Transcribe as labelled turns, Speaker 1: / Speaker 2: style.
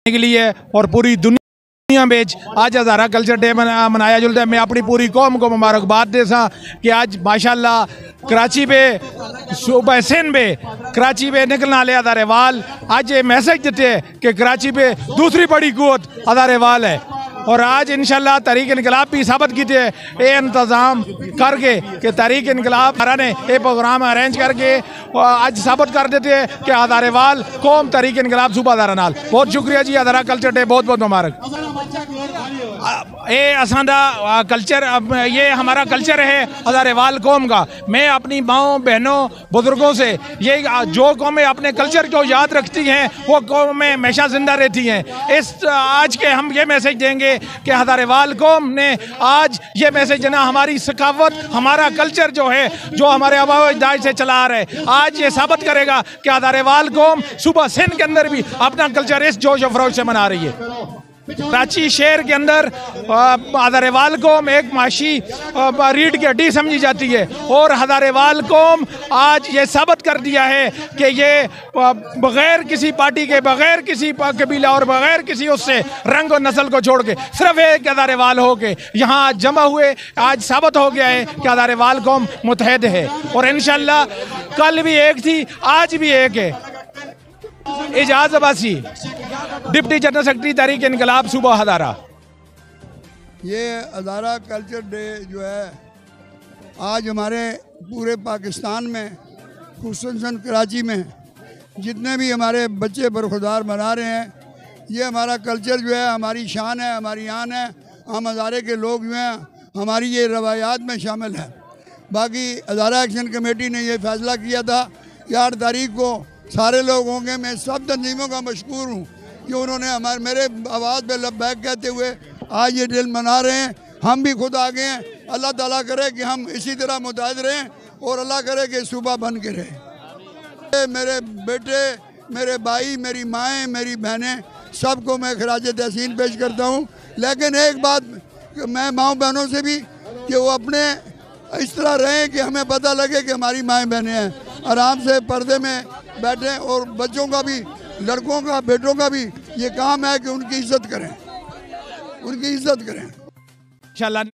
Speaker 1: के लिए और पूरी दुनिया में आज हज़ारा कल्चर डे मनाया जुलता है। मैं अपनी पूरी कौम को मुबारकबाद दे सा कि आज माशाल्लाह कराची पे सुबह सिंध में कराची पे निकलना ले अदारेवाल आज ये मैसेज देते हैं कि कराची पे दूसरी बड़ी कुव्वत अदारेवाल है। और आज इंशाल्लाह तहरीक इनकलाब भी साबित की थे ये इंतज़ाम करके कि तहरीक इनकलाब ने ये प्रोग्राम अरेंज करके आज साबित कर देते हैं कि अदारेवाल कौम तहरीक इनकलाब सूबा अदारा नाल। बहुत शुक्रिया जी, हज़ारा कल्चर डे बहुत बहुत मुबारक। ये असांदा कल्चर, ये हमारा कल्चर है अदारेवाल कौम का। मैं अपनी माओं बहनों बुजुर्गों से ये जो कौमें अपने कल्चर को याद रखती हैं वो कौमें हमेशा जिंदा रहती हैं। इस आज के हम ये मैसेज देंगे कि हज़ारेवाल कौम ने आज ये मैसेज देना, हमारी सकावत हमारा कल्चर जो है जो हमारे आबा अजदाद से चला आ रहा है, आज ये साबित करेगा कि हज़ारेवाल कौम सूबा सिंध के अंदर भी अपना कल्चर इस जोश व खरोश से मना रही है। कराची शहर के अंदर हज़ारेवाल कौम एक माशी रीढ़ की हड्डी समझी जाती है और हज़ारेवाल कौम आज ये साबित कर दिया है कि ये बग़ैर किसी पार्टी के, बग़ैर किसी कबीला और बग़ैर किसी उससे रंग और नस्ल को छोड़ के सिर्फ एक हज़ारेवाल हो के यहाँ जमा हुए। आज साबित हो गया है कि हज़ारेवाल कौम मुत्तहद है और इंशाअल्लाह कल भी एक थी, आज भी एक है। Ejaz Abbasi, deputy general secretary Tehreek Inqilab सूबा हज़ारा।
Speaker 2: ये हज़ारा कल्चर डे जो है आज हमारे पूरे पाकिस्तान में खुसूसन कराची में जितने भी हमारे बच्चे बरखुदार मना रहे हैं, ये हमारा कल्चर जो है हमारी शान है, हमारी आन है। हम हज़ारे के लोग जो हैं हमारी ये रवायात में शामिल है। बाकी हज़ारा एक्शन कमेटी ने ये फ़ैसला किया था कि 8 तारीख को सारे लोग होंगे। मैं सब तंजीमों का मशकूर हूँ कि उन्होंने मेरे आवाज़ पे लब्बैक कहते हुए आज ये दिल मना रहे हैं। हम भी खुद आ गए हैं। अल्लाह ताला करे कि हम इसी तरह मुतहद रहें और अल्लाह करे कि सूबा बन के रहें। मेरे बेटे, मेरे भाई, मेरी माएँ, मेरी बहनें, सबको मैं खराज तहसीन पेश करता हूँ। लेकिन एक बात मैं माँओं बहनों से भी कि वो अपने इस तरह रहें कि हमें पता लगे कि हमारी माएँ बहनें हैं। आराम से पर्दे में बैठें और बच्चों का भी, लड़कों का, बेटों का भी ये काम है कि उनकी इज्जत करें, उनकी इज्जत करें।
Speaker 1: इंशाअल्लाह